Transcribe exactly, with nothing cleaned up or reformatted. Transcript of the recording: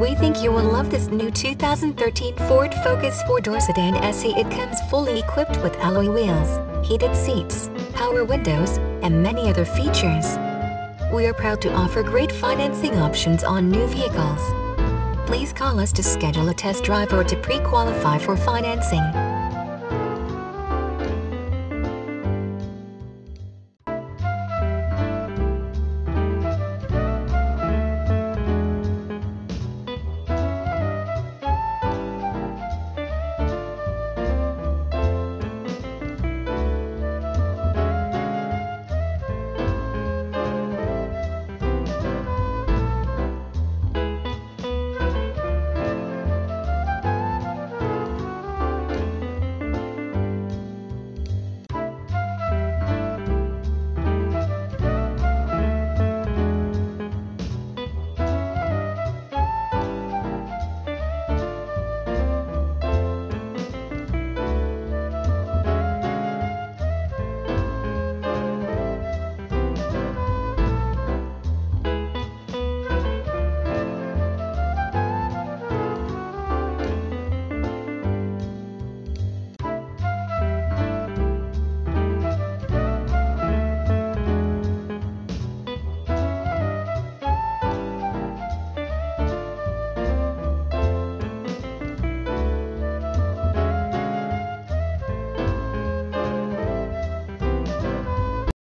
We think you will love this new two thousand thirteen Ford Focus four-door sedan S E. It comes fully equipped with alloy wheels, heated seats, power windows, and many other features. We are proud to offer great financing options on new vehicles. Please call us to schedule a test drive or to pre-qualify for financing.